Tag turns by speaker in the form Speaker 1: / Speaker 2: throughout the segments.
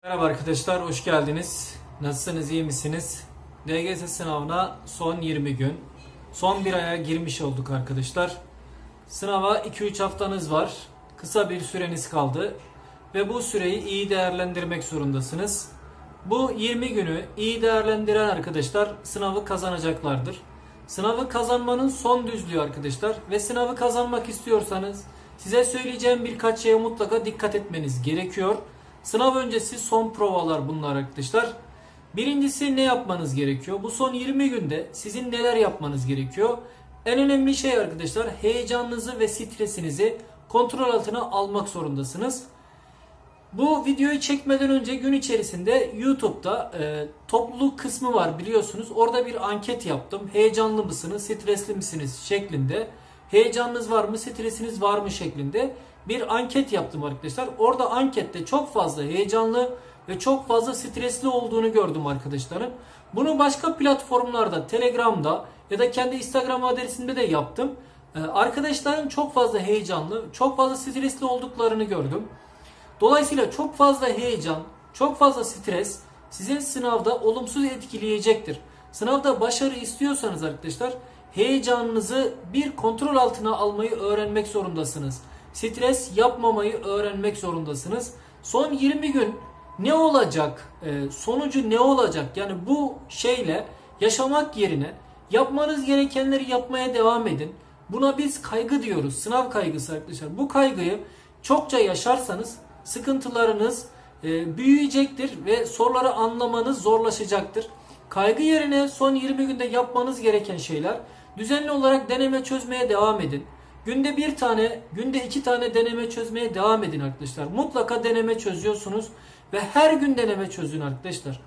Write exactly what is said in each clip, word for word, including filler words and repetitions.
Speaker 1: Merhaba arkadaşlar, hoş geldiniz. Nasılsınız, iyi misiniz? D G S sınavına son yirmi gün, son bir aya girmiş olduk arkadaşlar. Sınava iki üç haftanız var. Kısa bir süreniz kaldı. Ve bu süreyi iyi değerlendirmek zorundasınız. Bu yirmi günü iyi değerlendiren arkadaşlar sınavı kazanacaklardır. Sınavı kazanmanın son düzlüğü arkadaşlar. Ve sınavı kazanmak istiyorsanız size söyleyeceğim birkaç şeye mutlaka dikkat etmeniz gerekiyor. Sınav öncesi son provalar bunlar arkadaşlar. Birincisi ne yapmanız gerekiyor? Bu son yirmi günde sizin neler yapmanız gerekiyor? En önemli şey arkadaşlar heyecanınızı ve stresinizi kontrol altına almak zorundasınız. Bu videoyu çekmeden önce gün içerisinde YouTube'da e, topluluk kısmı var biliyorsunuz. Orada bir anket yaptım. Heyecanlı mısınız, stresli misiniz şeklinde. Heyecanınız var mı, stresiniz var mı şeklinde bir anket yaptım arkadaşlar. Orada ankette çok fazla heyecanlı ve çok fazla stresli olduğunu gördüm arkadaşlarım. Bunu başka platformlarda, Telegram'da ya da kendi Instagram adresimde de yaptım. Ee, arkadaşların çok fazla heyecanlı, çok fazla stresli olduklarını gördüm. Dolayısıyla çok fazla heyecan, çok fazla stres sizin sınavda olumsuz etkileyecektir. Sınavda başarı istiyorsanız arkadaşlar heyecanınızı bir kontrol altına almayı öğrenmek zorundasınız. Stres yapmamayı öğrenmek zorundasınız. Son yirmi gün ne olacak? Ee, sonucu ne olacak? Yani bu şeyle yaşamak yerine yapmanız gerekenleri yapmaya devam edin. Buna biz kaygı diyoruz. Sınav kaygısı arkadaşlar. Bu kaygıyı çokça yaşarsanız sıkıntılarınız e, büyüyecektir ve soruları anlamanız zorlaşacaktır. Kaygı yerine son yirmi günde yapmanız gereken şeyler düzenli olarak deneme çözmeye devam edin. Günde bir tane, günde iki tane deneme çözmeye devam edin arkadaşlar. Mutlaka deneme çözüyorsunuz ve her gün deneme çözün arkadaşlar.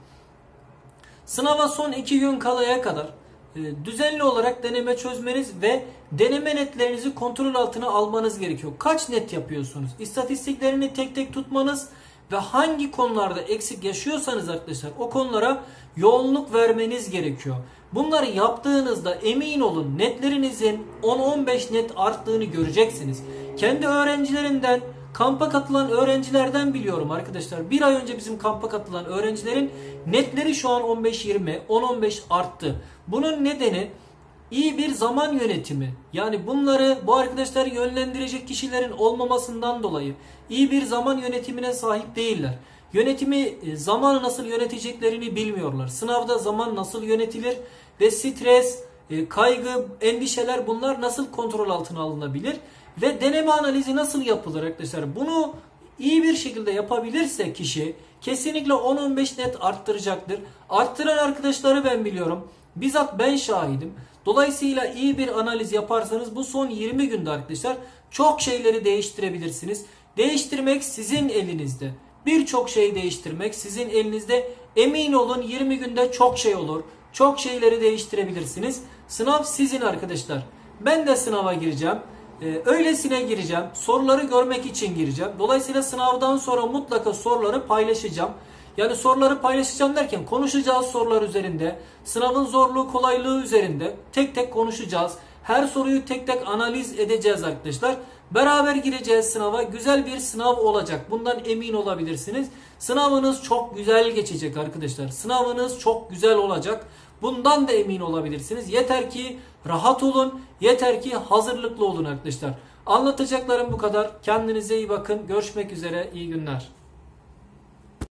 Speaker 1: Sınava son iki gün kalaya kadar e, düzenli olarak deneme çözmeniz ve deneme netlerinizi kontrol altına almanız gerekiyor. Kaç net yapıyorsunuz? İstatistiklerini tek tek tutmanız ve hangi konularda eksik yaşıyorsanız arkadaşlar o konulara yoğunluk vermeniz gerekiyor. Bunları yaptığınızda emin olun netlerinizin on on beş net arttığını göreceksiniz. Kendi öğrencilerinden, kampa katılan öğrencilerden biliyorum arkadaşlar. Bir ay önce bizim kampa katılan öğrencilerin netleri şu an on beş yirmi, on on beş arttı. Bunun nedeni iyi bir zaman yönetimi. Yani bunları bu arkadaşları yönlendirecek kişilerin olmamasından dolayı iyi bir zaman yönetimine sahip değiller. Yönetimi, zamanı nasıl yöneteceklerini bilmiyorlar. Sınavda zaman nasıl yönetilir ve stres, kaygı, endişeler bunlar nasıl kontrol altına alınabilir ve deneme analizi nasıl yapılır arkadaşlar. Bunu iyi bir şekilde yapabilirse kişi kesinlikle on on beş net arttıracaktır. Arttıran arkadaşları ben biliyorum. Bizzat ben şahidim. Dolayısıyla iyi bir analiz yaparsanız bu son yirmi günde arkadaşlar çok şeyleri değiştirebilirsiniz. Değiştirmek sizin elinizde. Birçok şeyi değiştirmek sizin elinizde. Emin olun yirmi günde çok şey olur. Çok şeyleri değiştirebilirsiniz. Sınav sizin arkadaşlar. Ben de sınava gireceğim. Ee, öylesine gireceğim. Soruları görmek için gireceğim. Dolayısıyla sınavdan sonra mutlaka soruları paylaşacağım. Yani soruları paylaşacağım derken konuşacağız sorular üzerinde. Sınavın zorluğu kolaylığı üzerinde tek tek konuşacağız. Her soruyu tek tek analiz edeceğiz arkadaşlar. Beraber gireceğiz sınava. Güzel bir sınav olacak. Bundan emin olabilirsiniz. Sınavınız çok güzel geçecek arkadaşlar. Sınavınız çok güzel olacak. Bundan da emin olabilirsiniz. Yeter ki rahat olun. Yeter ki hazırlıklı olun arkadaşlar. Anlatacaklarım bu kadar. Kendinize iyi bakın. Görüşmek üzere. İyi günler.